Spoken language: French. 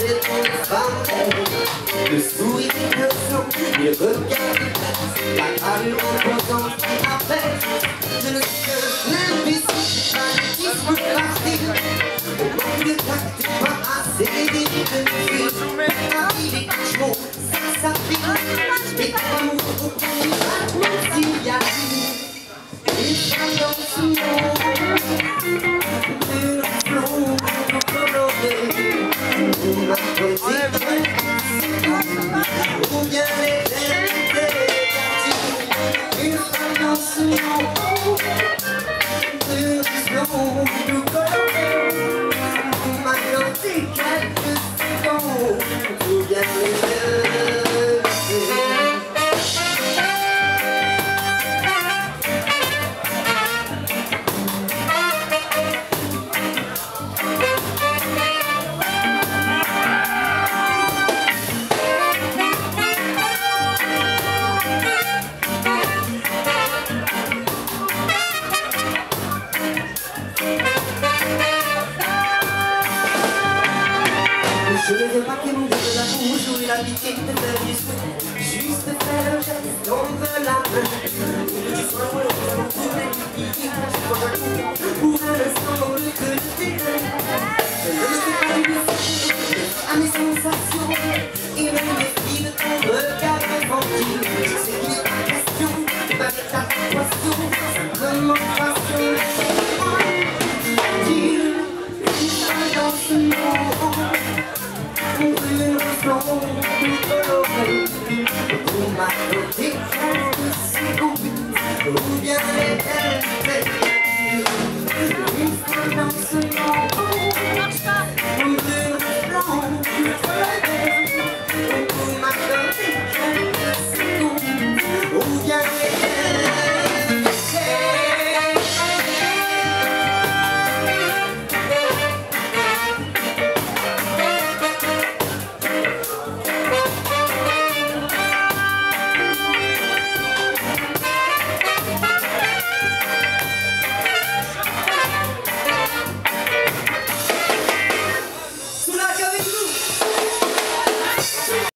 d'être une femme belle. Le sourire innocent, le regard déplace, la allure imposante qui appelle. Je ne suis qu'un imbécile, fanatisme facile. Au manque de tact, pas assez d'idées de musique. Il est chaud, ça s'affine. Et comme l'amour au premier battement s'il y a une. Et ça donne souvent une flot colorée. Ma petite ou bien l'éternité captive. Une femme dans ce monde, une flot colorée. Maintenant c'est quelques secondes ou bien l'éternité. Je ne veux pas qu'il m'ouvre la bouche ou la pitié de faire du souhait. Juste faire un geste, tendre la main. Du soin pour tourner du pied, pour un instant que le terrain. Je ne suis pas du à mes sensations et me méfie de ton regard infantile. Je sais qu'il n'est pas question de battre ta passion, simplement passion. Dis-le, dans ce monde. Une flot colorée, pour ma beauté, quelques secondes, ou bien l'éternité.